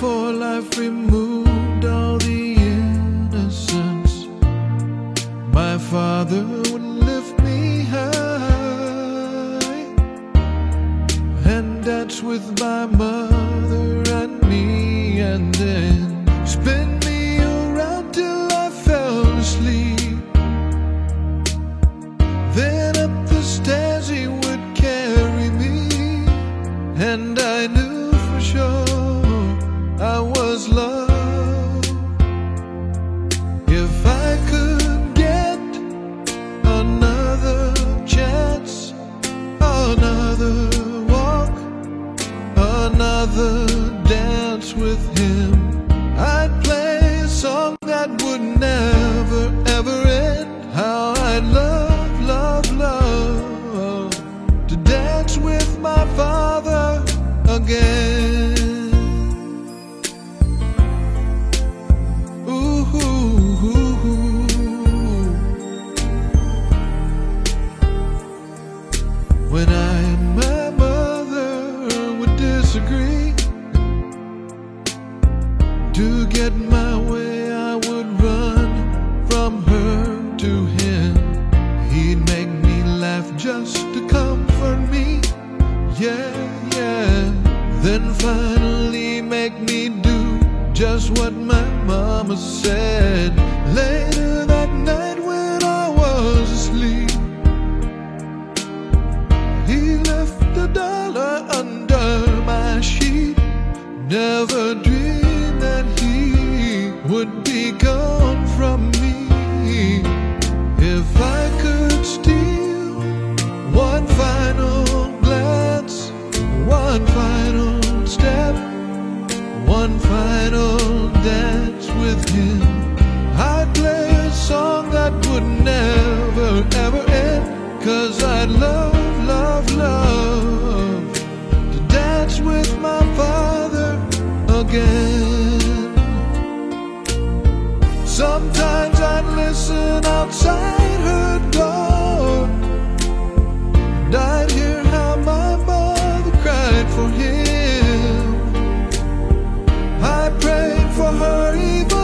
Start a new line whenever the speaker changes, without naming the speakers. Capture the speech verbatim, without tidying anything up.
before life removed all the innocence, my Father would lift me high and dance with my mother and me, and then spin me around till I fell asleep. Then up the stairs he would carry me, and I knew for sure I was loved. If I could get another chance, another walk, another dance with him, I'd play a song that would never ever end. How I'd love, love, love to dance with my Father again. Ooh, ooh, ooh, ooh. When I and my mother would disagree, to get my way I would run from her to him. He'd make me laugh just to comfort me, yeah, yeah. Then finally make me do just what my mama said. Later that night when I was asleep, he left a dollar under my sheet. Never dreamed that he would be gone from me. If I could steal one final glance, one final step, one final dance with him, I'd play a song that would never ever end. 'Cause I'd love, love, love to dance with my Father again. Sometimes I'd listen outside her door, and I'd hear how my mother cried for him. I prayed for her even